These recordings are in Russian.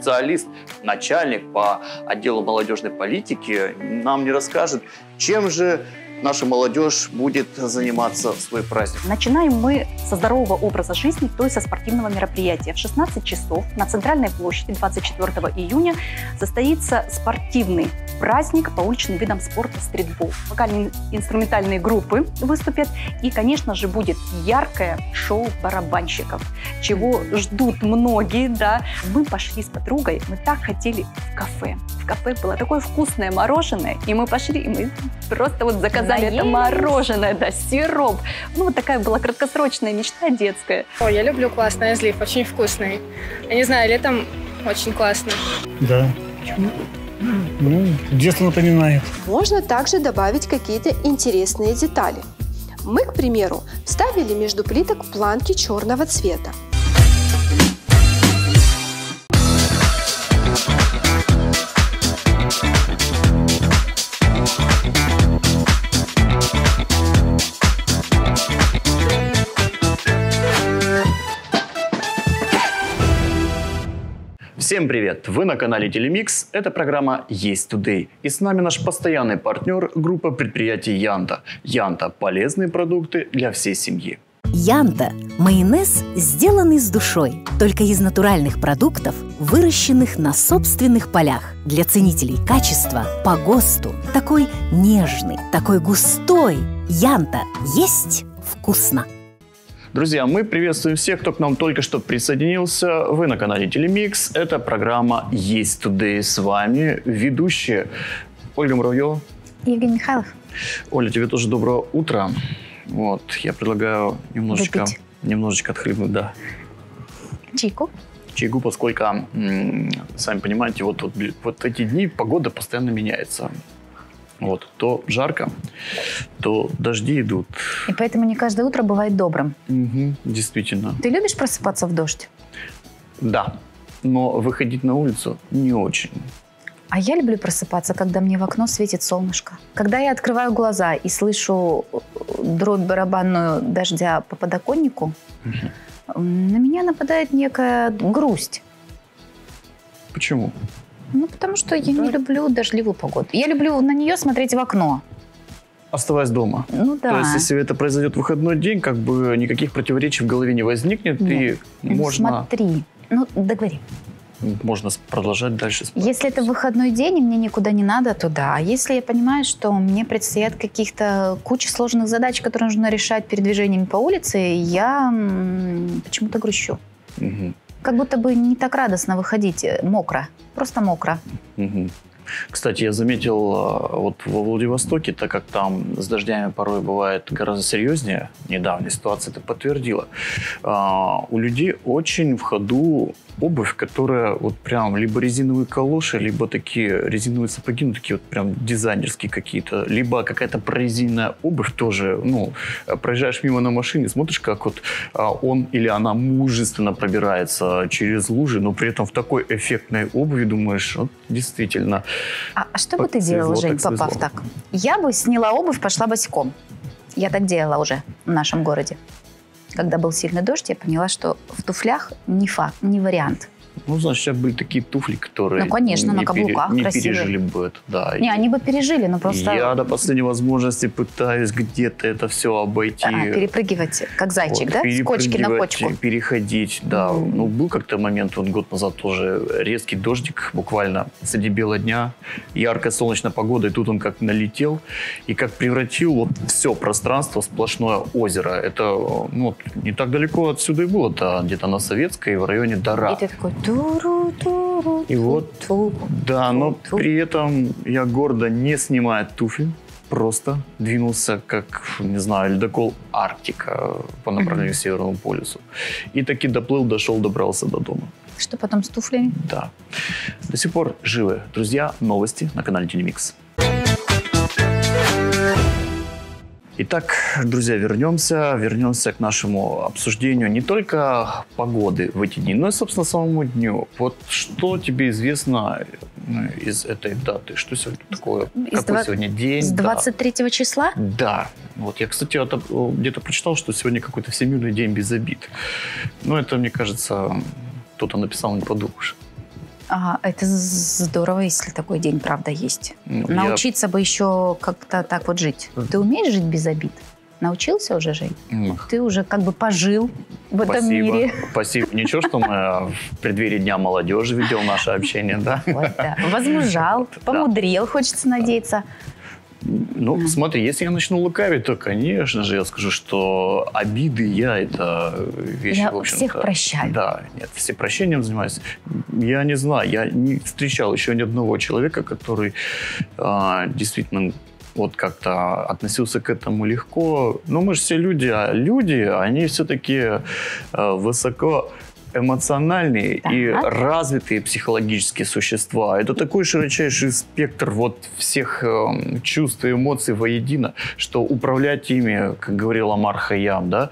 специалист, начальник по отделу молодежной политики, нам не расскажет, чем же наша молодежь будет заниматься в свой праздник. Начинаем мы со здорового образа жизни, то есть со спортивного мероприятия. В 16 часов на Центральной площади 24 июня состоится спортивный праздник по уличным видам спорта стритбол. Вокально-инструментальные группы выступят. И, конечно же, будет яркое шоу барабанщиков, чего ждут многие. Да. Мы пошли с подругой, мы так хотели в кафе. В кафе было такое вкусное мороженое, и мы пошли, и мы просто вот заказали это мороженое, да, сироп. Ну, вот такая была краткосрочная мечта детская. Ой, я люблю классный разлив, очень вкусный. Я не знаю, летом очень классно. Да. Ну, детство напоминает. Можно также добавить какие-то интересные детали. Мы, к примеру, вставили между плиток планки черного цвета. Всем привет! Вы на канале Телемикс. Это программа «Есть Today». И с нами наш постоянный партнер – группа предприятий Янта. Янта – полезные продукты для всей семьи. Янта – майонез, сделанный с душой, только из натуральных продуктов, выращенных на собственных полях. Для ценителей качества по ГОСТу. Такой нежный, такой густой. Янта – есть вкусно. Друзья, мы приветствуем всех, кто к нам только что присоединился. Вы на канале Телемикс. Это программа «Есть Today». С вами ведущие Ольга Муравьева. Евгений Михайлов. Оля, тебе тоже доброго утра. Вот, я предлагаю немножечко отхлебнуть, да. Чайку. Чайку, поскольку, сами понимаете, вот эти дни погода постоянно меняется. Вот, то жарко, то дожди идут. И поэтому не каждое утро бывает добрым. Угу, действительно. Ты любишь просыпаться в дождь? Да, но выходить на улицу не очень. А я люблю просыпаться, когда мне в окно светит солнышко. Когда я открываю глаза и слышу дробь барабанную дождя по подоконнику, на меня нападает некая грусть. Почему? Ну, потому что я не люблю дождливую погоду. Я люблю на нее смотреть в окно. Оставаясь дома. Ну да. То есть, если это произойдет в выходной день, как бы никаких противоречий в голове не возникнет, нет. И можно... Смотри. Ну, договори. Можно продолжать дальше. Если это выходной день, и мне никуда не надо, то да. А если я понимаю, что мне предстоят каких-то куча сложных задач, которые нужно решать передвижениями по улице, я почему-то грущу. Угу. Как будто бы не так радостно выходить мокро. Просто мокро. Угу. Кстати, я заметил, вот во Владивостоке, так как там с дождями порой бывает гораздо серьезнее, недавняя ситуация это подтвердила, у людей очень в ходу обувь, которая вот прям либо резиновые калоши, либо такие резиновые сапоги, ну такие вот прям дизайнерские какие-то, либо какая-то прорезиненная обувь тоже, ну, проезжаешь мимо на машине, смотришь, как вот он или она мужественно пробирается через лужи, но при этом в такой эффектной обуви думаешь, вот действительно. А что бы ты делала, Жень, попав так? Я бы сняла обувь, пошла босиком. Я так делала уже в нашем городе. Когда был сильный дождь, я поняла, что в туфлях не вариант. Ну, значит, сейчас были такие туфли, которые... Ну, конечно, на каблуках не красивые. пережили бы это, да. Не, они бы пережили, но просто... Я до последней возможности пытаюсь где-то это все обойти. Перепрыгивать, как зайчик, вот, да? С кочки на кочку. Переходить, да. Ну, был как-то момент, вот год назад тоже, резкий дождик, буквально среди бела дня, яркая солнечная погода, и тут он как налетел, и как превратил вот все пространство в сплошное озеро. Это, ну, не так далеко отсюда и было-то, где-то на Советской, в районе Дара. И ты такой... И вот, да, но при этом я гордо, не снимая туфель, просто двинулся, как, не знаю, ледокол Арктика по направлению к Северному полюсу. И таки доплыл, дошел, добрался до дома. Что потом с туфлями? Да. До сих пор живы. Друзья, новости на канале Телемикс. Итак, друзья, вернемся к нашему обсуждению не только погоды в эти дни, но и, собственно, самому дню. Вот что тебе известно из этой даты? Что сегодня такое? Какой сегодня день? С 23 числа? Да. Вот я, кстати, где-то прочитал, что сегодня какой-то всемирный день без обид. Но это, мне кажется, кто-то написал, не подумаешь. Это здорово, если такой день, правда, есть. Научиться бы еще как-то так вот жить. Ты умеешь жить без обид? Научился уже жить? Ты уже как бы пожил в этом мире. Спасибо. Ничего, что мы в преддверии Дня молодежи ведем наше общение, да? Вот, да. Возмужал, помудрел, хочется надеяться. Ну, смотри, если я начну лукавить, то, конечно же, я скажу, что обиды это вещи, я в общем-то... всех прощаю. Да, нет, все прощением занимаюсь. Я не знаю, я не встречал еще ни одного человека, который действительно вот как-то относился к этому легко. Но мы же все люди, а люди, они все-таки высоко эмоциональные и развитые психологические существа. Это такой широчайший спектр вот всех чувств и эмоций воедино, что управлять ими, как говорил Омар Хайям, да,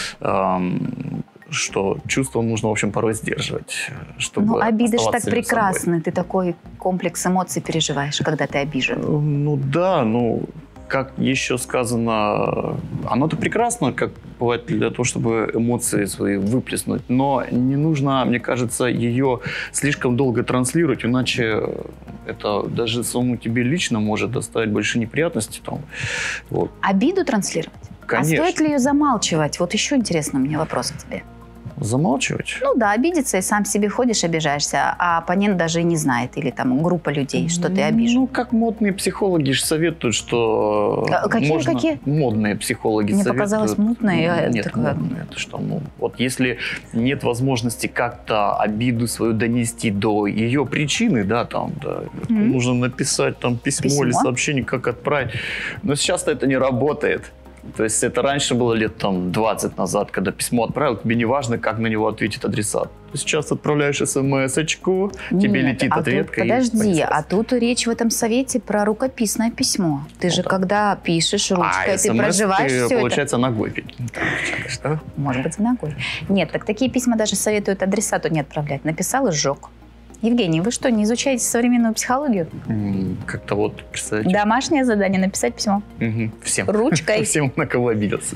что чувства нужно, в общем, порой сдерживать, чтобы Ну, обиды же так собой. прекрасны. Ты такой комплекс эмоций переживаешь, когда ты обижен. Ну да, как еще сказано, оно-то прекрасно, как бывает, для того, чтобы эмоции свои выплеснуть, но не нужно, мне кажется, ее слишком долго транслировать, иначе это даже самому тебе лично может доставить большие неприятности. Вот. Обиду транслировать? Конечно. А стоит ли ее замалчивать? Вот еще интересно у меня вопрос к тебе. Замалчивать? Ну да, обидеться и сам себе ходишь, обижаешься, а оппонент даже и не знает, или там группа людей, что ты обижен. Ну, как модные психологи же советуют, что Какие? Модные психологи Мне советуют. показалось мутное. Нет, модные. Это что? Вот если нет возможности как-то обиду свою донести до ее причины, нужно написать письмо или сообщение, как отправить. Но сейчас-то это не работает. То есть это раньше было лет 20 назад, когда письмо отправил, тебе не важно, как на него ответит адресат. Сейчас отправляешь смс-очку, тебе летит ответка. Подожди, а тут речь в этом совете про рукописное письмо. Ты же когда пишешь ручкой, ты проживаешь все это. Получается, ногой. Что? Может быть, ногой. Нет, так такие письма даже советуют адресату не отправлять. Написал и сжег. Евгений, вы что, не изучаете современную психологию? Как-то вот, представляете. Домашнее задание — написать письмо. Всем. Ручкой. Всем, на кого обиделся.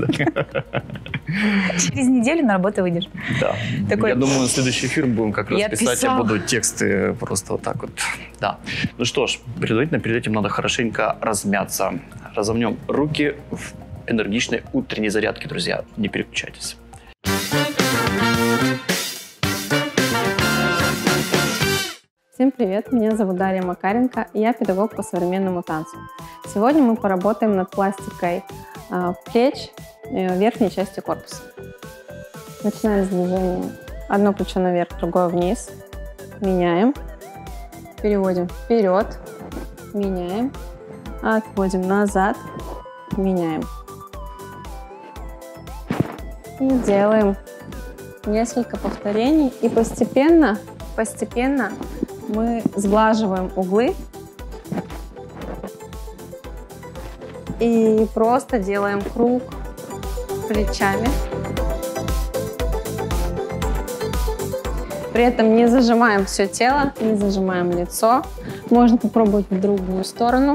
Через неделю на работу выйдешь. Да. Я думаю, следующий эфир будем как раз писать, я буду тексты просто вот так вот. Да. Ну что ж, предварительно перед этим надо хорошенько размяться. Разомнем руки в энергичной утренней зарядке, друзья. Не переключайтесь. Всем привет, меня зовут Дарья Макаренко, и я педагог по современному танцу. Сегодня мы поработаем над пластикой плеч верхней части корпуса. Начинаем с движения. Одно плечо наверх, другое вниз. Меняем. Переводим вперед. Меняем. Отводим назад. Меняем. И делаем несколько повторений. И постепенно мы сглаживаем углы и просто делаем круг плечами. При этом не зажимаем все тело, не зажимаем лицо. Можно попробовать в другую сторону.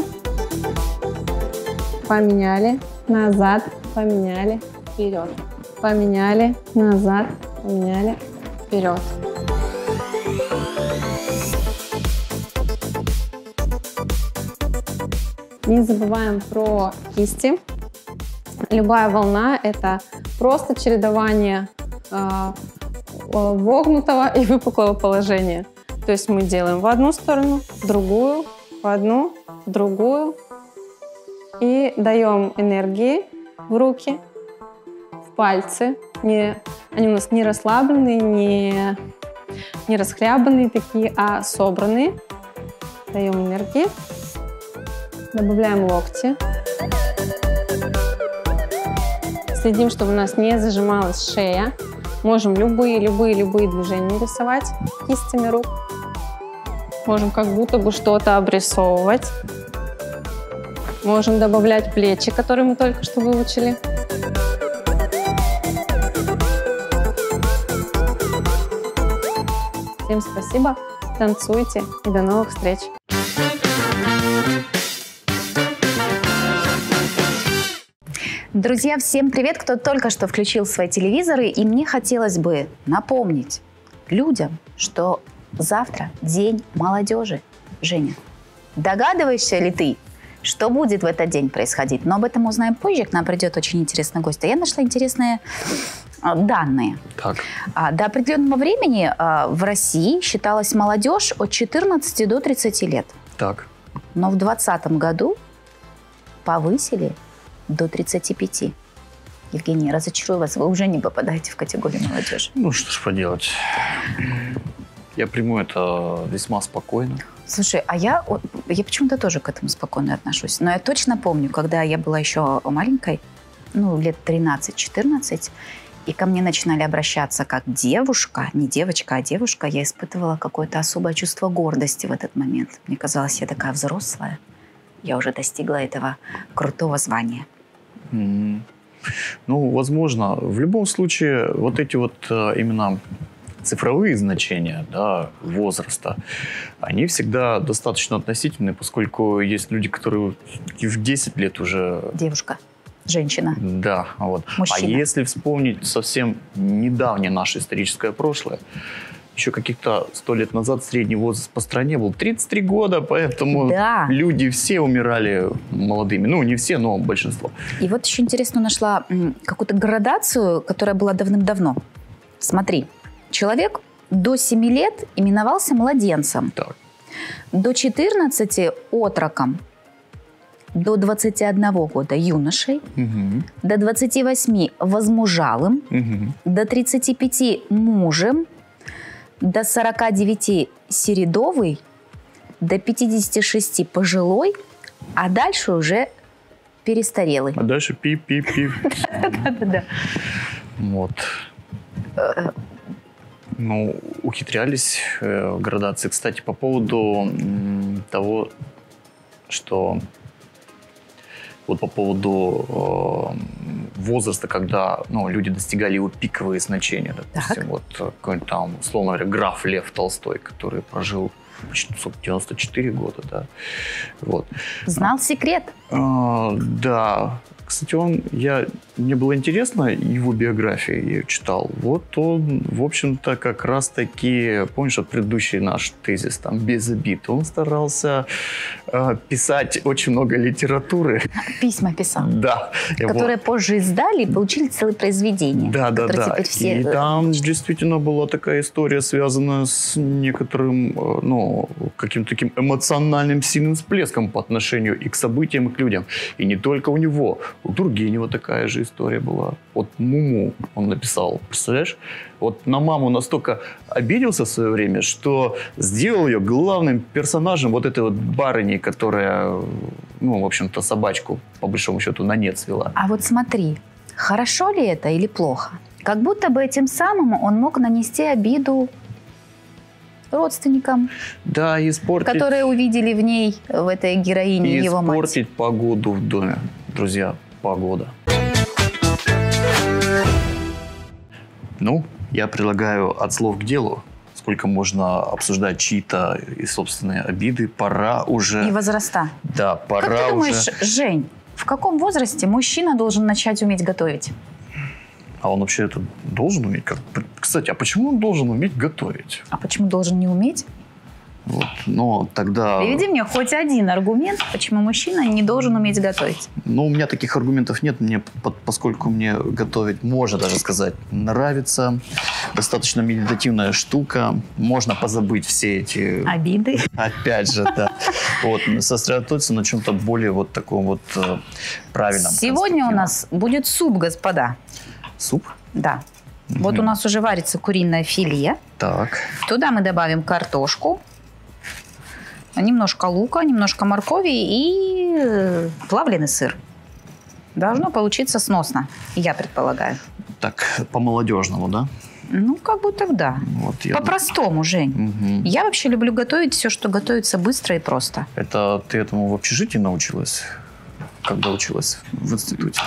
Поменяли, назад, поменяли, вперед. Поменяли, назад, поменяли, вперед. Не забываем про кисти. Любая волна – это просто чередование вогнутого и выпуклого положения. То есть мы делаем в одну сторону, в другую, в одну, в другую. И даем энергии в руки, в пальцы. Они у нас не расслабленные, не расхлябанные такие, а собранные. Даем энергии. Добавляем локти. Следим, чтобы у нас не зажималась шея. Можем любые движения рисовать кистями рук. Можем как будто бы что-то обрисовывать. Можем добавлять плечи, которые мы только что выучили. Всем спасибо, танцуйте и до новых встреч! Друзья, всем привет, кто только что включил свои телевизоры. И мне хотелось бы напомнить людям, что завтра день молодежи. Женя, догадываешься ли ты, что будет в этот день происходить? Но об этом мы узнаем позже. К нам придет очень интересный гость. А я нашла интересные данные. Так. До определенного времени в России считалась молодежь от 14 до 30 лет. Так. Но в 2020 году повысили до 35. Евгений, разочарую вас, вы уже не попадаете в категорию молодежи. Ну, что ж поделать. Я приму это весьма спокойно. Слушай, а я почему-то тоже к этому спокойно отношусь. Но я точно помню, когда я была еще маленькой, лет 13-14, и ко мне начинали обращаться как девушка, не девочка, а девушка, я испытывала какое-то особое чувство гордости в этот момент. Мне казалось, я такая взрослая. Я уже достигла этого крутого звания. Mm-hmm. Возможно. В любом случае, вот эти вот именно цифровые значения, да, возраста, они всегда достаточно относительны, поскольку есть люди, которые в 10 лет уже... Девушка. Женщина. Да, вот. Мужчина. А если вспомнить совсем недавнее наше историческое прошлое, еще каких-то 100 лет назад средний возраст по стране был 33 года, поэтому люди все умирали молодыми. Не все, но большинство. И вот еще интересно нашла какую-то градацию, которая была давным-давно. Смотри, человек до 7 лет именовался младенцем, так. До 14 – отроком, до 21 года юношей, угу. до 28 – возмужалым, угу. до 35 – мужем, до 49 – середовый, до 56 – пожилой, а дальше уже перестарелый. А дальше пип-пип-пип. Да. Вот. Ухитрялись градации. Кстати, по поводу того, что... Вот по поводу возраста, когда люди достигали его пиковые значения. Допустим, вот какой-нибудь там, условно говоря, граф Лев Толстой, который прожил почти 94 года, да. Вот. Знал секрет. Да. Кстати, мне было интересно его биография, я ее читал. Вот он, в общем-то, как раз-таки, помнишь, предыдущий наш тезис, там, без обид, он старался писать очень много литературы. Письма писал. Да. Которые позже издали и получили целое произведение. Да. Все... И там действительно была такая история, связанная с некоторым, каким-то таким эмоциональным сильным всплеском по отношению и к событиям, и к людям. И не только у него. У Тургенева такая же история была. Вот Муму он написал, представляешь? Вот на маму настолько обиделся в свое время, что сделал ее главным персонажем вот этой вот барыни, которая, в общем-то, собачку, по большому счету, на нет свела. А вот смотри, хорошо ли это или плохо? Как будто бы этим самым он мог нанести обиду родственникам, да, испортить, которые увидели в ней, в этой героине, его мать. Испортить погоду в доме, друзья. Погода. Я предлагаю от слов к делу. Сколько можно обсуждать чьи-то и собственные обиды. Пора уже... И возраста. Да, пора уже... Как ты думаешь, Жень, в каком возрасте мужчина должен начать уметь готовить? А он вообще это должен уметь? Кстати, а почему он должен уметь готовить? А почему должен не уметь? Вот, тогда... Приведи мне хоть один аргумент, почему мужчина не должен уметь готовить. У меня таких аргументов нет, поскольку мне готовить, можно даже сказать, нравится. Достаточно медитативная штука. Можно позабыть все эти... Обиды. Опять же, да. Сосредоточиться на чем-то более таком правильном. Сегодня у нас будет суп, господа. Суп? Да. Вот у нас уже варится куриное филе. Так. Туда мы добавим картошку, немножко лука, немножко моркови и плавленый сыр. Должно получиться сносно, я предполагаю. Так, по-молодежному, да? Как будто да. По-простому, Жень. Угу. Я вообще люблю готовить все, что готовится быстро и просто. Это ты этому в общежитии научилась? Когда училась в институте?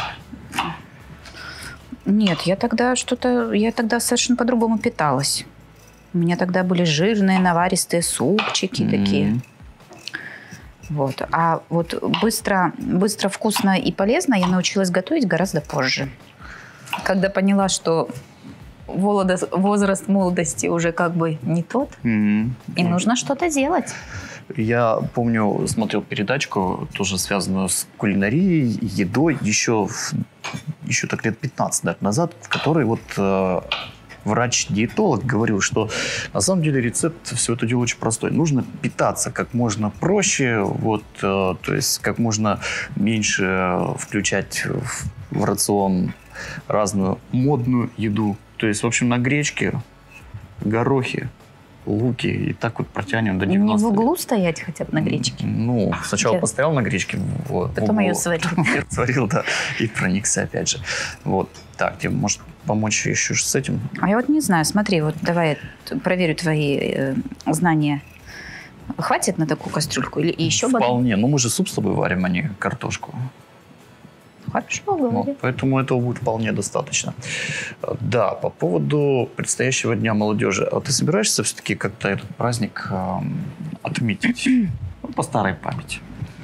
Нет, я тогда совершенно по-другому питалась. У меня тогда были жирные, наваристые супчики такие. Вот. А вот быстро, вкусно и полезно я научилась готовить гораздо позже. Когда поняла, что возраст молодости уже как бы не тот, и нужно что-то делать. Я помню, смотрел передачку, тоже связанную с кулинарией, едой, еще так лет 15 назад, в которой вот врач-диетолог говорил, что на самом деле рецепт все это дело очень простой. Нужно питаться как можно проще, вот, то есть как можно меньше включать в рацион разную модную еду. То есть, в общем, на гречке, горохе, луки, и так вот протянем до 90. Не в углу стоять хотя бы на гречке? Ну, сначала постоял на гречке. Вот, потом ее сварил. Сварил, да, и проникся опять же. Вот. Так, тебе может помочь еще с этим? А я вот не знаю, смотри, вот давай я проверю твои знания. Хватит на такую кастрюльку или еще? Вполне. Ну, мы же суп с тобой варим, а не картошку. Хорошо, говори. Вот, поэтому этого будет вполне достаточно. Да, по поводу предстоящего Дня молодежи. А ты собираешься все-таки как-то этот праздник отметить? По старой памяти.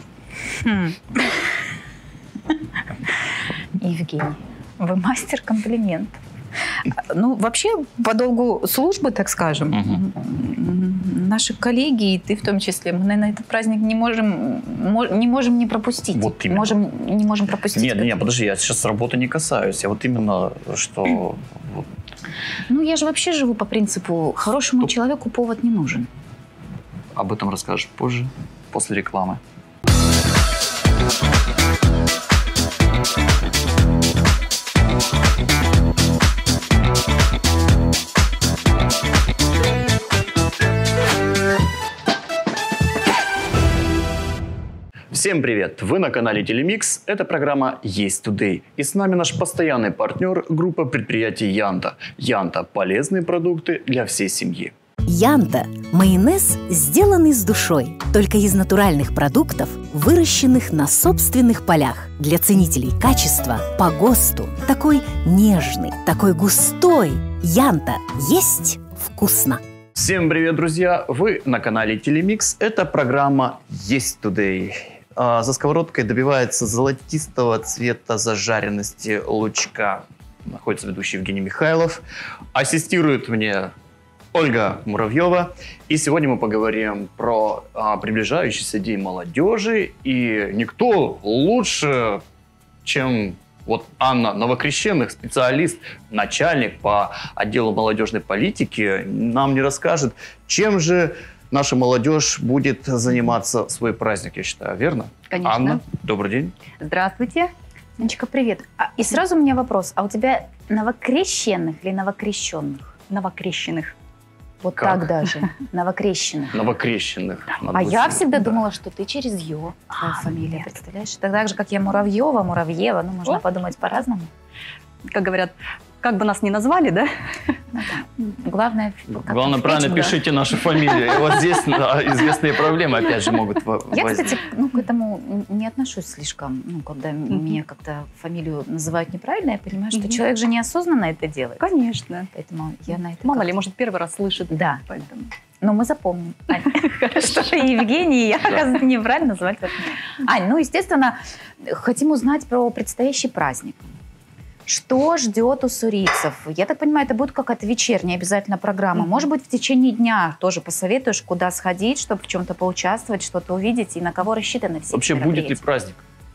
Евгений, вы мастер комплиментов. Ну, вообще, по долгу службы, так скажем, наши коллеги, и ты в том числе, мы, наверное, этот праздник не можем не пропустить. Вот именно. Не можем пропустить. Нет, подожди, я сейчас работы не касаюсь. Я вот именно, что... Ну, я же вообще живу по принципу, хорошему человеку повод не нужен. Об этом расскажешь позже, после рекламы. Всем привет! Вы на канале Телемикс. Это программа Есть Today. И с нами наш постоянный партнер – группа предприятий Янта. Янта – полезные продукты для всей семьи. Янта – майонез, сделанный с душой, только из натуральных продуктов, выращенных на собственных полях. Для ценителей качества по ГОСТу. Такой нежный, такой густой. Янта есть вкусно. Всем привет, друзья! Вы на канале Телемикс. Это программа Есть Today. За сковородкой добивается золотистого цвета зажаренности лучка. Находится ведущий Евгений Михайлов. Ассистирует мне Ольга Муравьева. И сегодня мы поговорим про приближающийся День молодежи. И никто лучше, чем вот Анна Новокрещенных, специалист, начальник по отделу молодежной политики, нам не расскажет, чем же наша молодежь будет заниматься в свой праздник, я считаю, верно? Конечно. Анна, добрый день. Здравствуйте. Анечка, привет. И сразу у меня вопрос. А у тебя новокрещенных или новокрещенных? Новокрещенных. Вот как? Так даже. Новокрещенных. Новокрещенных. А я всегда думала, что ты через «ё» твоя фамилия, представляешь? Так же, как я Муравьева, ну, можно подумать по-разному. Как говорят, как бы нас ни назвали, да? Главное, правильно пишите наши фамилии. И вот здесь известные проблемы, опять же, могут возникнуть. Я, кстати, к этому не отношусь слишком. Когда меня как-то фамилию называют неправильно, я понимаю, что человек же неосознанно это делает. Конечно. Поэтому я на это... Мало ли, может, первый раз слышит. Да. Поэтому. Но мы запомним. Что Евгений, я, оказывается, неправильно называть. Ань, ну, естественно, хотим узнать про предстоящий праздник. Что ждет уссурийцев? Я так понимаю, это будет какая-то вечерняя обязательно программа. Может быть, в течение дня тоже посоветуешь, куда сходить, чтобы в чем-то поучаствовать, что-то увидеть, и на кого рассчитаны все вообще будет ли праздник?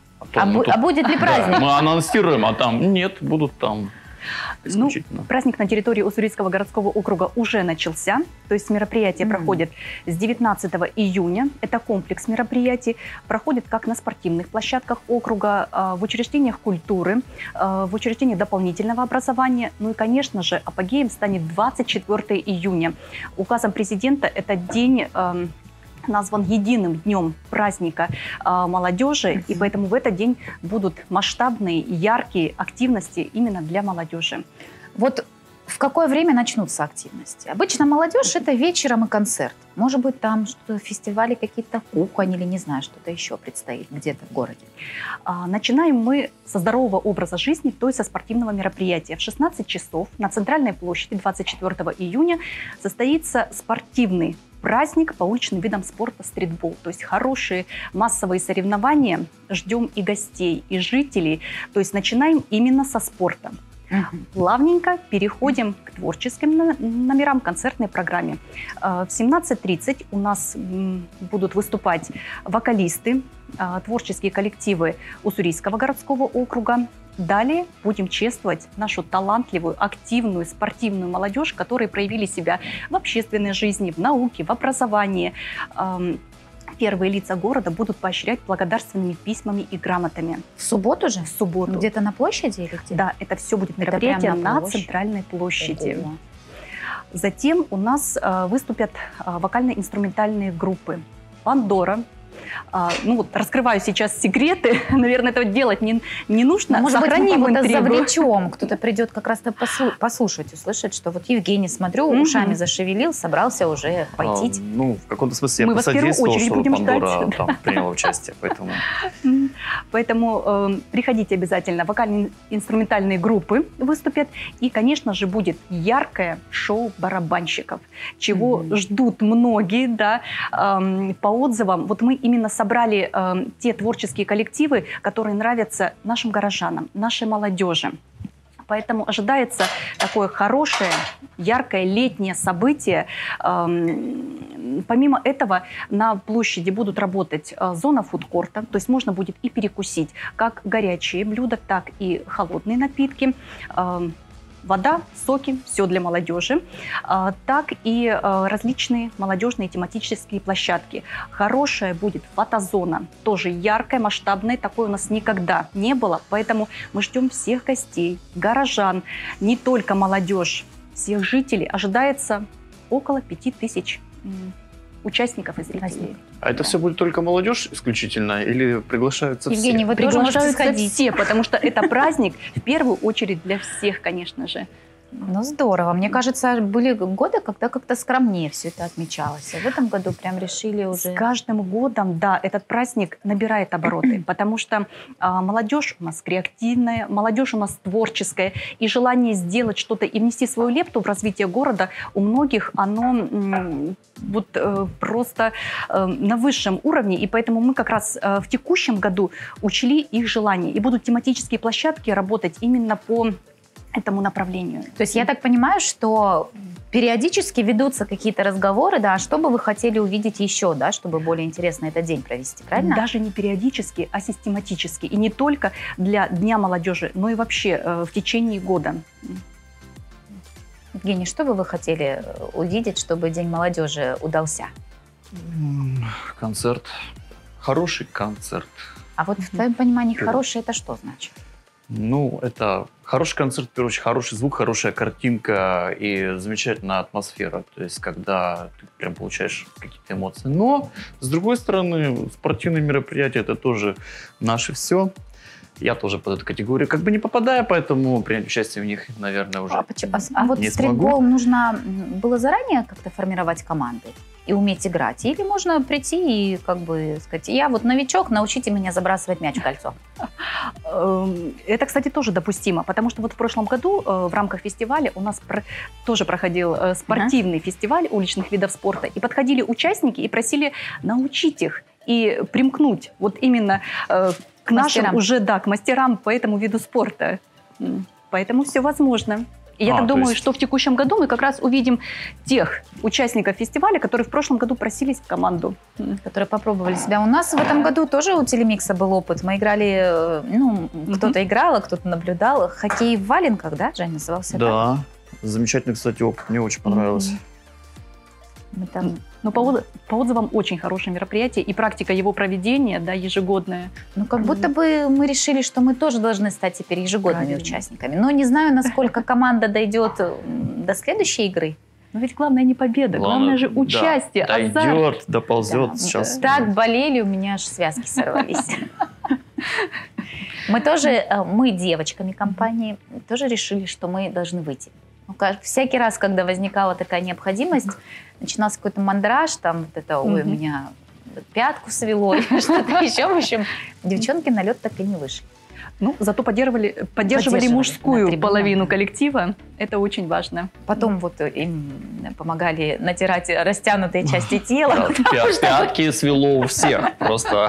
Будет ли праздник? Мы анонсируем, а там нет, будут там. Праздник на территории Уссурийского городского округа уже начался. То есть мероприятие проходит с 19 июня. Это комплекс мероприятий. Проходит как на спортивных площадках округа, в учреждениях культуры, в учреждениях дополнительного образования. Ну и, конечно же, апогеем станет 24 июня. Указом президента этот день назван единым днем праздника молодежи, и поэтому в этот день будут масштабные, яркие активности именно для молодежи. Вот в какое время начнутся активности? Обычно молодежь – это вечером и концерт. Может быть, там что-то, фестивали какие-то кухонь или не знаю, что-то еще предстоит где-то в городе. Начинаем мы со здорового образа жизни, то есть со спортивного мероприятия. В 16 часов на Центральной площади 24 июня состоится спортивный праздник по уличным видам спорта стритбол. То есть хорошие массовые соревнования. Ждем и гостей, и жителей. То есть начинаем именно со спорта. Плавненько переходим к творческим номерам, концертной программе. В 17:30 у нас будут выступать вокалисты, творческие коллективы Уссурийского городского округа. Далее будем чествовать нашу талантливую, активную, спортивную молодежь, которые проявили себя в общественной жизни, в науке, в образовании. Первые лица города будут поощрять благодарственными письмами и грамотами. В субботу же? В субботу. Где-то на площади или где? Да, это все будет мероприятие на центральной площади. Ого. Затем у нас выступят вокально-инструментальные группы «Пандора». Ну вот, раскрываю сейчас секреты, наверное, этого делать не нужно. Может Сохраним быть, мы кого-то интригу. завлечем, кто-то придет как раз-то послушать, услышать, что вот Евгений, смотрю, ушами зашевелил, собрался уже пойти. Ну, в каком-то смысле Мы я вас в первую посодействовал, очередь что будем Пандора ждать. там приняла участие, поэтому... Поэтому приходите обязательно. Вокально-инструментальные группы выступят. И, конечно же, будет яркое шоу барабанщиков, чего ждут многие, да, по отзывам. Вот мы именно собрали те творческие коллективы, которые нравятся нашим горожанам, нашей молодежи. Поэтому ожидается такое хорошее, яркое летнее событие. Помимо этого на площади будут работать зона фудкорта, то есть можно будет и перекусить как горячие блюда, так и холодные напитки. Вода, соки, все для молодежи, так и различные молодежные тематические площадки. Хорошая будет фотозона, тоже яркая, масштабная, такой у нас никогда не было, поэтому мы ждем всех гостей, горожан, не только молодежь, всех жителей. Ожидается около 5000 участников и зрителей. А это все будет только молодежь исключительно или приглашаются все? Евгений, вы тоже можете Приглашаются сходить. все, потому что это праздник в первую очередь для всех, конечно же. Ну, здорово. Мне кажется, были годы, когда как-то скромнее все это отмечалось. А в этом году прям решили уже... С каждым годом, да, этот праздник набирает обороты, потому что молодежь у нас креативная, молодежь у нас творческая, и желание сделать что-то и внести свою лепту в развитие города у многих, оно просто на высшем уровне, и поэтому мы как раз в текущем году учли их желания, и будут тематические площадки работать именно по этому направлению. То есть я так понимаю, что периодически ведутся какие-то разговоры, да, что бы вы хотели увидеть еще, да, чтобы более интересно этот день провести, правильно? Даже не периодически, а систематически. И не только для Дня молодежи, но и вообще в течение года. Евгений, что бы вы хотели увидеть, чтобы День молодежи удался? Концерт. Хороший концерт. А вот в твоем понимании хороший это что значит? Ну, это хороший концерт, в первую очередь, хороший звук, хорошая картинка и замечательная атмосфера. То есть, когда ты прям получаешь какие-то эмоции. Но, с другой стороны, спортивные мероприятия – это тоже наше все. Я тоже под эту категорию как бы не попадаю, поэтому принять участие в них, наверное, уже А вот не стритбол смогу. нужно было заранее как-то формировать команды и уметь играть? Или можно прийти и как бы сказать, я вот новичок, научите меня забрасывать мяч в кольцо? Это, кстати, тоже допустимо, потому что вот в прошлом году в рамках фестиваля у нас тоже проходил спортивный фестиваль уличных видов спорта, и подходили участники и просили научить их и примкнуть вот именно к нашим мастерам. уже, да, к мастерам по этому виду спорта. Поэтому все возможно. И я так думаю, что в текущем году мы как раз увидим тех участников фестиваля, которые в прошлом году просились в команду. Которые попробовали себя. У нас в этом году тоже у Телемикса был опыт. Мы играли, кто-то играл, а кто-то наблюдал. Хоккей в валенках, да, Жень, назывался? Да, замечательный, кстати, опыт. Мне очень понравилось. Мы там... Но по отзывам очень хорошее мероприятие, и практика его проведения, да, ежегодная. Ну, как будто бы мы решили, что мы тоже должны стать теперь ежегодными участниками. Но не знаю, насколько команда дойдет до следующей игры. Но ведь главное не победа, главное же участие, азарт. Дойдет, доползет Да. сейчас. Так болели, у меня аж связки сорвались. Мы девочками компании, тоже решили, что мы должны выйти. Всякий раз, когда возникала такая необходимость, начинался какой-то мандраж, там вот это, ой, у меня пятку свело, что-то еще. В общем, девчонки на лед так и не вышли. Ну, зато поддерживали мужскую половину коллектива. Это очень важно. Потом вот им помогали натирать растянутые части тела. Пятки свело у всех. Просто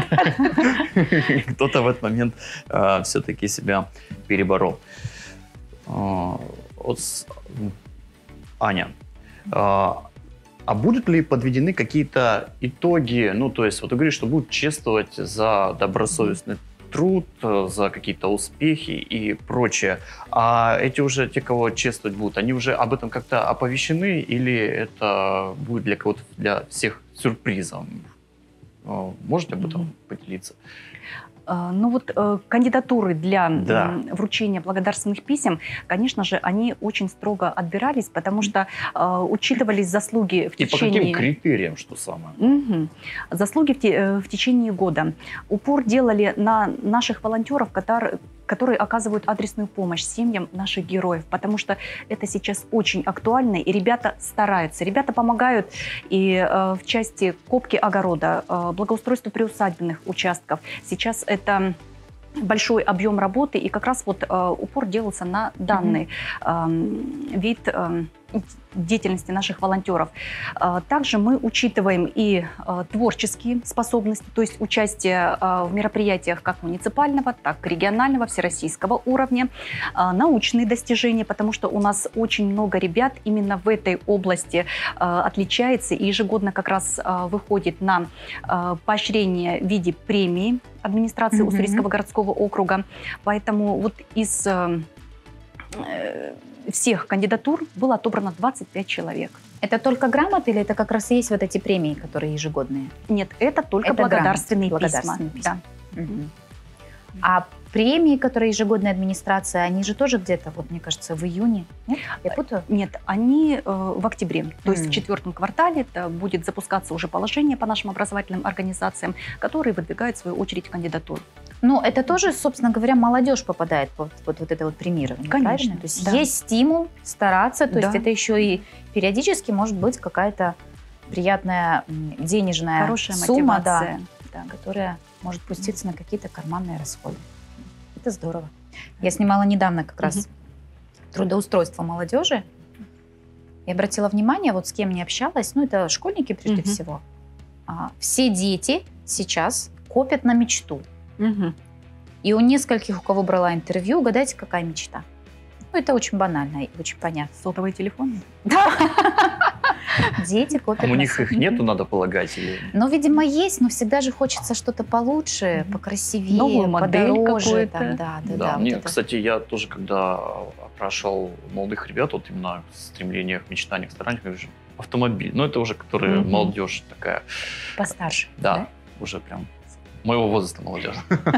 кто-то в этот момент все-таки себя переборол. Аня, а будут ли подведены какие-то итоги? Ну, то есть, вот ты говоришь, что будут чествовать за добросовестный труд, за какие-то успехи и прочее. А эти уже, те, кого чествовать будут, они уже об этом как-то оповещены или это будет для кого-то, для всех сюрпризом? Можете об этом поделиться? Ну вот кандидатуры для вручения благодарственных писем, конечно же, они очень строго отбирались, потому что учитывались заслуги в течение... И по каким критериям, что самое? Заслуги в течение года. Упор делали на наших волонтеров, которые оказывают адресную помощь семьям наших героев, потому что это сейчас очень актуально, и ребята стараются. Ребята помогают и в части копки огорода, благоустройства приусадебных участков. Сейчас это большой объем работы, и как раз вот упор делался на данный вид деятельности наших волонтеров. Также мы учитываем и творческие способности, то есть участие в мероприятиях как муниципального, так и регионального, всероссийского уровня, научные достижения, потому что у нас очень много ребят именно в этой области отличается и ежегодно как раз выходит на поощрение в виде премии администрации Уссурийского городского округа. Поэтому вот из всех кандидатур было отобрано 25 человек. Это только грамоты или это как раз и есть вот эти премии, которые ежегодные? Нет, это только благодарственные письма. Да. А премии, которые ежегодная администрация, они же тоже где-то, вот мне кажется, в июне? Нет? Я путаю? Нет, они в октябре. То есть в 4 квартале будет запускаться уже положение по нашим образовательным организациям, которые выдвигают в свою очередь кандидатуру. Ну, это тоже, собственно говоря, молодежь попадает под вот это вот премирование, конечно, правильно? То есть есть стимул стараться, то есть это еще и периодически может быть какая-то приятная денежная хорошая сумма, мотивация, которая может пуститься на какие-то карманные расходы. Это здорово. Я снимала недавно как раз трудоустройство молодежи и обратила внимание, вот с кем не общалась, ну, это школьники прежде всего. Все дети сейчас копят на мечту. И у нескольких, у кого брала интервью, угадайте, какая мечта? Ну, это очень банально и очень понятно. Сотовый телефон? Да. Дети копят. У них их нету, надо полагать? Или... Ну, видимо, есть, но всегда же хочется что-то получше, покрасивее, новую модель подороже. Да, мне, кстати, я тоже, когда опрашивал молодых ребят, вот именно в стремлениях, мечтаниях, стараниях, вижу автомобиль. Но это уже, которая молодежь такая. Постарше. Да, уже прям моего возраста молодежь.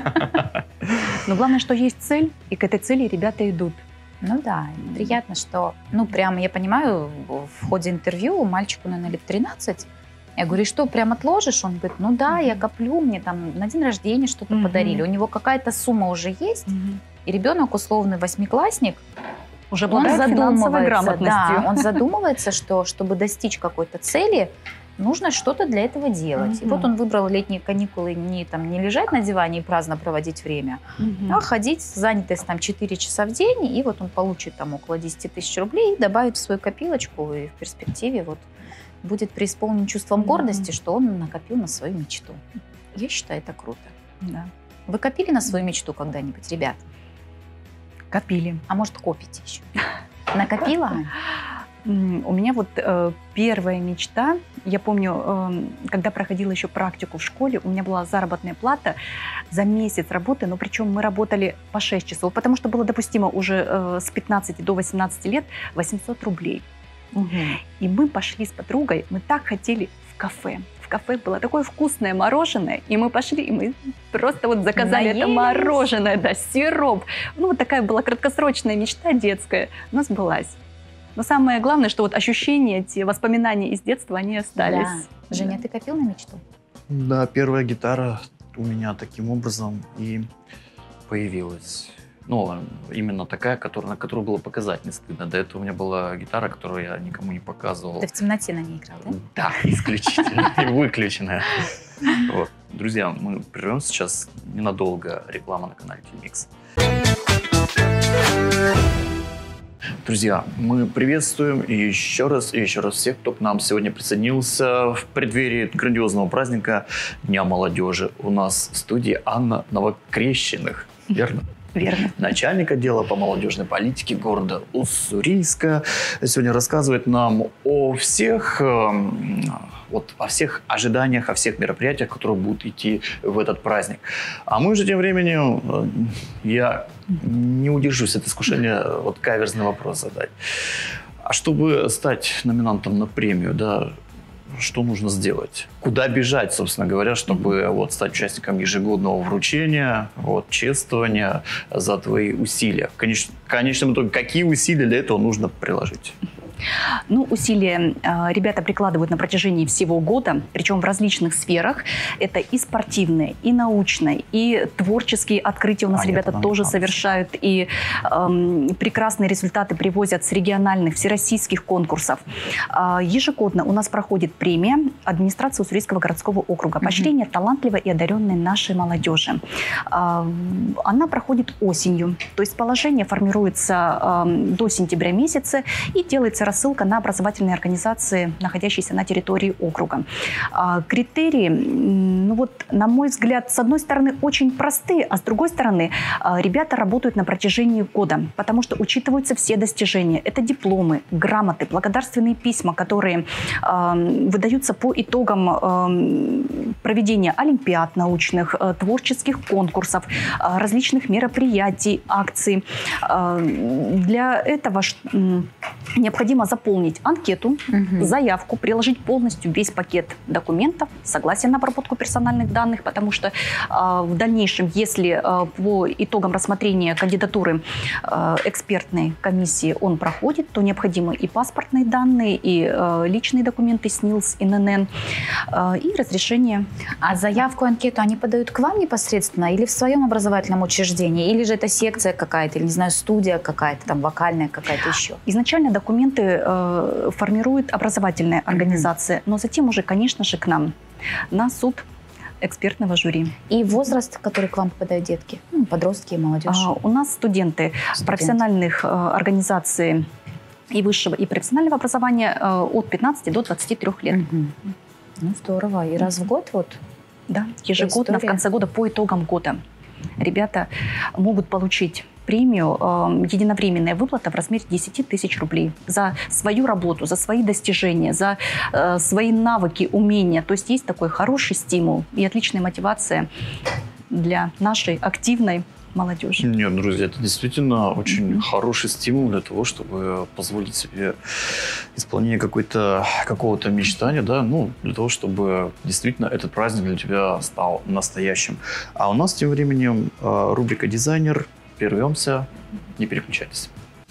Но главное, что есть цель, и к этой цели ребята идут. Ну да, приятно, что, ну прям я понимаю, в ходе интервью мальчику, наверное, лет 13, я говорю, что, прям отложишь? Он говорит, ну да, я коплю, мне там на день рождения что-то подарили. У него какая-то сумма уже есть, и ребенок, условный восьмиклассник, уже обладает финансовой грамотностью. Да, он задумывается, что чтобы достичь какой-то цели, нужно что-то для этого делать. И вот он выбрал летние каникулы не лежать на диване и праздно проводить время, а ходить, занятость там 4 часа в день, и вот он получит там около 10 тысяч рублей, добавит в свою копилочку, и в перспективе вот будет преисполнен чувством гордости, что он накопил на свою мечту. Я считаю, это круто. Да. Вы копили на свою мечту когда-нибудь, ребят? Копили. А может, копите еще? Накопила? У меня вот первая мечта, я помню, когда проходила еще практику в школе, у меня была заработная плата за месяц работы, но причем мы работали по 6 часов, потому что было допустимо уже с 15 до 18 лет 800 рублей. И мы пошли с подругой, мы так хотели в кафе. В кафе было такое вкусное мороженое, и мы пошли, и мы просто вот заказали это мороженое, да, сироп. Ну, вот такая была краткосрочная мечта детская, но сбылась. Но самое главное, что вот ощущения, те воспоминания из детства, они остались. Да. Женя, ты копил на мечту? Да, первая гитара у меня таким образом и появилась. Ну, именно такая, на которую было показать не стыдно. До этого у меня была гитара, которую я никому не показывал. Ты в темноте на ней играл, да? Да, исключительно. И выключенная. Вот. Друзья, мы прервем сейчас ненадолго. Реклама на канале Телемикс. Друзья, мы приветствуем еще раз всех, кто к нам сегодня присоединился в преддверии грандиозного праздника Дня молодежи. У нас в студии Анна Новокрещеных, верно? Верно. Начальник отдела по молодежной политике города Уссурийска сегодня рассказывает нам о всех ожиданиях, о всех мероприятиях, которые будут идти в этот праздник. А мы же тем временем, я не удержусь от искушения каверзный вопрос задать. А чтобы стать номинантом на премию, да, что нужно сделать? Куда бежать, собственно говоря, чтобы стать участником ежегодного вручения, чествования за твои усилия? В конечном итоге, какие усилия для этого нужно приложить? Усилия ребята прикладывают на протяжении всего года, причем в различных сферах. Это и спортивные, и научные, и творческие открытия у нас ребята тоже совершают. И прекрасные результаты привозят с региональных, всероссийских конкурсов. Ежегодно у нас проходит премия администрации Уссурийского городского округа «Поощрение талантливой и одаренной нашей молодежи». Она проходит осенью. То есть положение формируется до сентября месяца и делается рассылка на образовательные организации, находящиеся на территории округа. Критерии, на мой взгляд, с одной стороны, очень простые, а с другой стороны, ребята работают на протяжении года, потому что учитываются все достижения. Это дипломы, грамоты, благодарственные письма, которые выдаются по итогам проведения олимпиад научных, творческих конкурсов, различных мероприятий, акций. Для этого необходимо заполнить анкету, заявку, приложить полностью весь пакет документов, согласие на обработку персональных данных, потому что в дальнейшем, если по итогам рассмотрения кандидатуры экспертной комиссии он проходит, то необходимы и паспортные данные, и личные документы СНИЛС, ИНН, и разрешение. А заявку, анкету они подают к вам непосредственно или в своем образовательном учреждении? Или же это секция какая-то, или, не знаю, студия какая-то, там, вокальная какая-то еще? Изначально документы формирует образовательная организация, но затем уже, конечно же, к нам на суд экспертного жюри. И возраст, который к вам попадают детки? Подростки, молодежь? У нас студенты профессиональных организаций и высшего, и профессионального образования от 15 до 23 лет. Здорово. И раз в год Да, ежегодно, в конце года, по итогам года, ребята могут получить премию, единовременная выплата в размере 10 тысяч рублей за свою работу, за свои достижения, за свои навыки, умения. То есть есть такой хороший стимул и отличная мотивация для нашей активной молодежи. Нет, друзья, это действительно очень хороший стимул для того, чтобы позволить себе исполнение какого-то мечтания, да, для того, чтобы действительно этот праздник для тебя стал настоящим. А у нас тем временем рубрика «Дизайнер». Прервемся, не переключайтесь.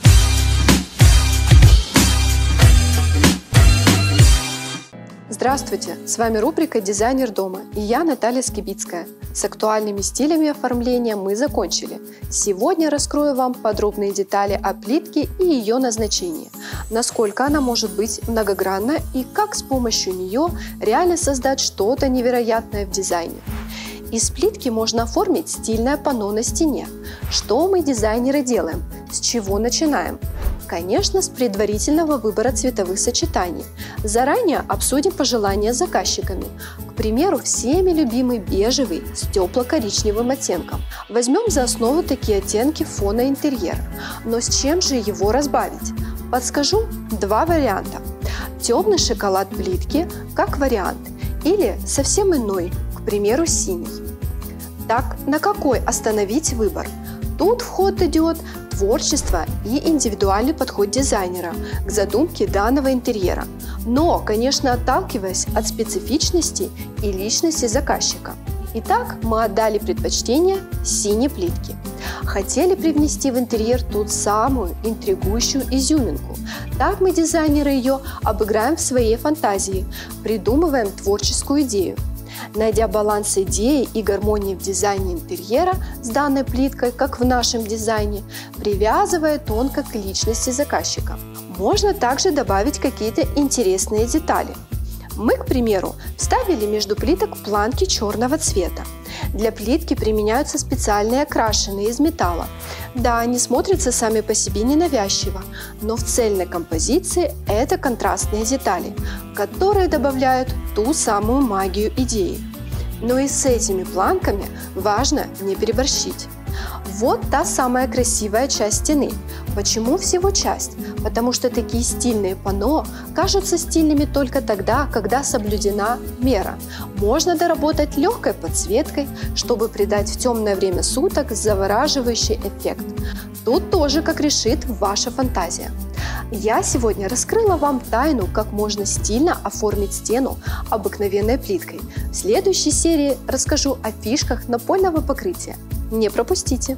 Здравствуйте! С вами рубрика «Дизайнер дома» и я, Наталья Скибицкая. С актуальными стилями оформления мы закончили. Сегодня раскрою вам подробные детали о плитке и ее назначении, насколько она может быть многогранна и как с помощью нее реально создать что-то невероятное в дизайне. Из плитки можно оформить стильное панно на стене. Что мы, дизайнеры, делаем? С чего начинаем? Конечно, с предварительного выбора цветовых сочетаний. Заранее обсудим пожелания с заказчиками. К примеру, всеми любимый бежевый с тепло-коричневым оттенком. Возьмем за основу такие оттенки фона интерьера. Но с чем же его разбавить? Подскажу два варианта. Темный шоколад плитки как вариант или совсем иной, к примеру, синий. Так, на какой остановить выбор? Тут в ход идет творчество и индивидуальный подход дизайнера к задумке данного интерьера, но, конечно, отталкиваясь от специфичности и личности заказчика. Итак, мы отдали предпочтение синей плитке. Хотели привнести в интерьер ту самую интригующую изюминку. Так мы, дизайнеры, ее обыграем в своей фантазии, придумываем творческую идею. Найдя баланс идеи и гармонии в дизайне интерьера с данной плиткой, как в нашем дизайне, привязывая тонко к личности заказчика. Можно также добавить какие-то интересные детали. Мы, к примеру, вставили между плиток планки черного цвета. Для плитки применяются специальные окрашенные из металла. Да, они смотрятся сами по себе ненавязчиво, но в цельной композиции это контрастные детали, которые добавляют ту самую магию идеи. Но и с этими планками важно не переборщить. Вот та самая красивая часть стены. Почему всего часть? Потому что такие стильные панно кажутся стильными только тогда, когда соблюдена мера. Можно доработать легкой подсветкой, чтобы придать в темное время суток завораживающий эффект. Тут тоже как решит ваша фантазия. Я сегодня раскрыла вам тайну, как можно стильно оформить стену обыкновенной плиткой. В следующей серии расскажу о фишках напольного покрытия. Не пропустите!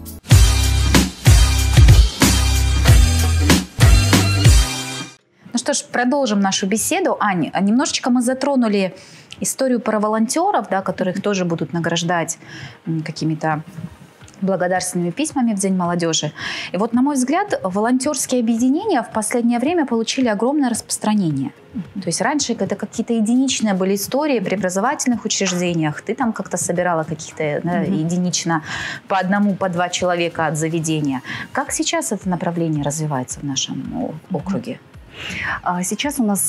Ну что ж, продолжим нашу беседу. Ань, немножечко мы затронули историю про волонтеров, да, которых тоже будут награждать какими-то благодарственными письмами в День молодежи. И вот, на мой взгляд, волонтерские объединения в последнее время получили огромное распространение. То есть раньше это какие-то единичные были истории при образовательных учреждениях. Ты там как-то собирала каких-то единично по одному, по два человека от заведения. Как сейчас это направление развивается в нашем округе? Сейчас у нас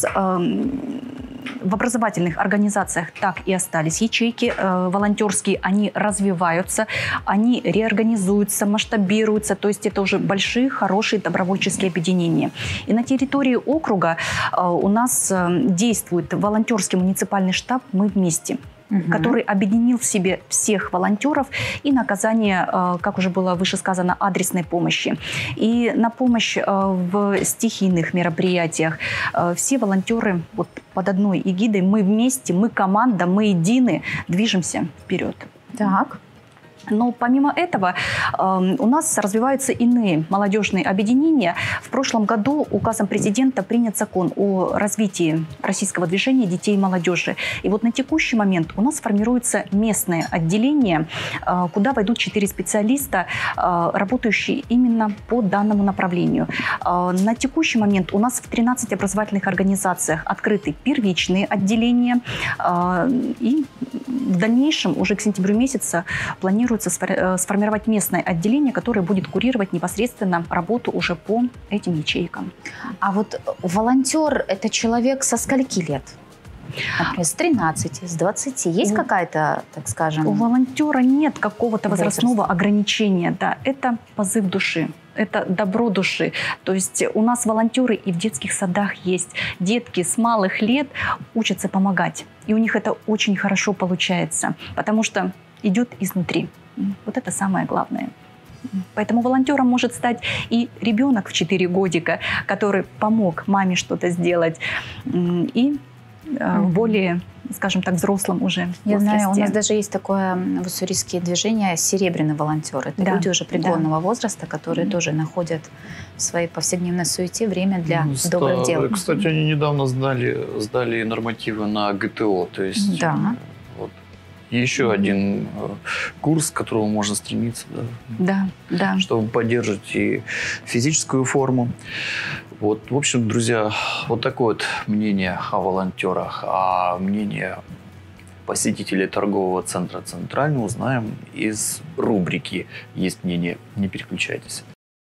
в образовательных организациях так и остались ячейки волонтерские, они развиваются, они реорганизуются, масштабируются, то есть это уже большие, хорошие добровольческие объединения. И на территории округа у нас действует волонтерский муниципальный штаб «Мы вместе», который объединил в себе всех волонтеров и на оказание, как уже было выше сказано, адресной помощи. И на помощь в стихийных мероприятиях все волонтеры вот под одной эгидой, мы вместе, мы команда, мы едины, движемся вперед. Так. Но помимо этого у нас развиваются иные молодежные объединения. В прошлом году указом президента принят закон о развитии российского движения детей и молодежи. И вот на текущий момент у нас формируется местное отделение, куда войдут 4 специалиста, работающие именно по данному направлению. На текущий момент у нас в 13 образовательных организациях открыты первичные отделения. И в дальнейшем, уже к сентябрю месяца, планируется сформировать местное отделение, которое будет курировать непосредственно работу уже по этим ячейкам. А вот волонтер – это человек со скольки лет? Например, с 13, с 20. Есть какая-то, так скажем... У волонтера нет какого-то возрастного ограничения. Да, это позыв души. Это добро души. То есть у нас волонтеры и в детских садах есть. Детки с малых лет учатся помогать. И у них это очень хорошо получается, потому что идет изнутри. Вот это самое главное. Поэтому волонтером может стать и ребенок в 4 годика, который помог маме что-то сделать, и более, скажем так, взрослым уже. Я знаю, у нас даже есть такое в уссурийске движение «Серебряный волонтер». Это люди уже преклонного возраста, которые тоже находят в своей повседневной суете время для добрых дел. Кстати, они недавно сдали нормативы на ГТО, то есть вот, еще один курс, к которому можно стремиться, чтобы поддерживать и физическую форму. Вот, в общем, друзья, вот такое вот мнение о волонтерах, а мнение посетителей торгового центра «Центральный» узнаем из рубрики «Есть мнение». Не переключайтесь.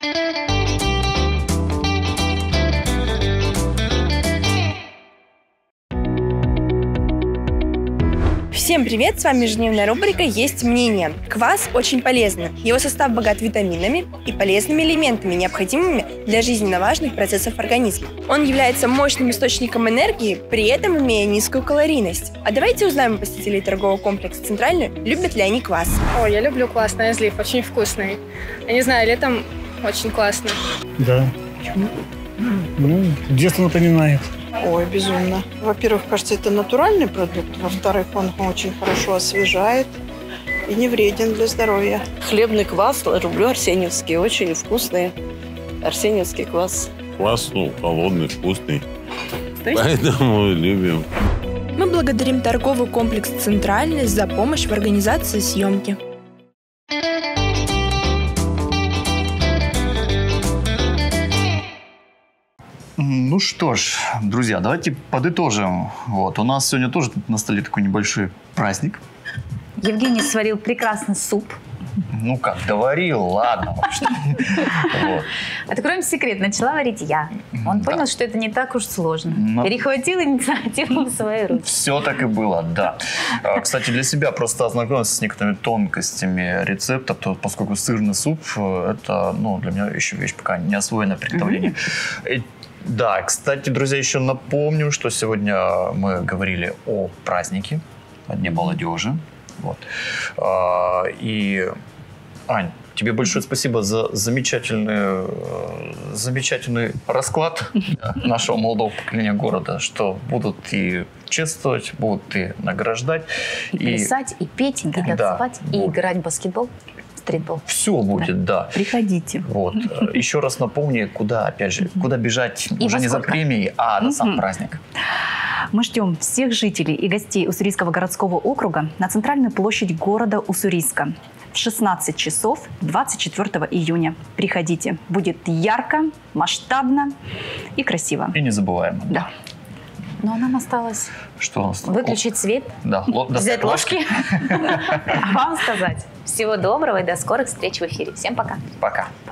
Всем привет! С вами ежедневная рубрика «Есть мнение». Квас очень полезный. Его состав богат витаминами и полезными элементами, необходимыми для жизненно важных процессов организма. Он является мощным источником энергии, при этом имея низкую калорийность. А давайте узнаем у посетителей торгового комплекса «Центральный», любят ли они квас. Ой, я люблю квас на излив, очень вкусный. Я не знаю, летом очень классно. Да. Ну, детство напоминает. Ой, безумно. Во-первых, кажется, это натуральный продукт. Во-вторых, он очень хорошо освежает и не вреден для здоровья. Хлебный квас люблю, арсеньевский, очень вкусный. Арсеньевский квас. Квас, холодный, вкусный. Поэтому любим. Мы благодарим торговый комплекс «Центральный» за помощь в организации съемки. Ну что ж, друзья, давайте подытожим. Вот, у нас сегодня тоже на столе такой небольшой праздник. Евгений сварил прекрасный суп. Ну как, говорил, ладно. Вот. Откроем секрет. Начала варить я. Он понял, что это не так уж сложно. Перехватил инициативу в свои руки. Все так и было, да. Кстати, для себя просто ознакомился с некоторыми тонкостями рецепта, поскольку сырный суп – это, ну, для меня еще вещь пока не освоенное приготовление. Да, кстати, друзья, еще напомню, что сегодня мы говорили о празднике, о Дне молодежи. Вот. И, Ань, тебе большое спасибо за замечательный расклад нашего молодого поколения города, что будут и чествовать, будут и награждать. И плясать, и петь, и танцевать, и играть в баскетбол. Стритбол. Все будет, да. Приходите. Вот. Еще раз напомни, куда, опять же, куда бежать и уже не за премией, а на сам праздник. Мы ждем всех жителей и гостей Уссурийского городского округа на центральную площадь города Уссурийска в 16 часов 24 июня. Приходите. Будет ярко, масштабно и красиво. И незабываемо. Да. Ну, а нам осталось что у нас? Выключить свет, да, взять ложки, а вам сказать всего доброго и до скорых встреч в эфире. Всем пока. Пока.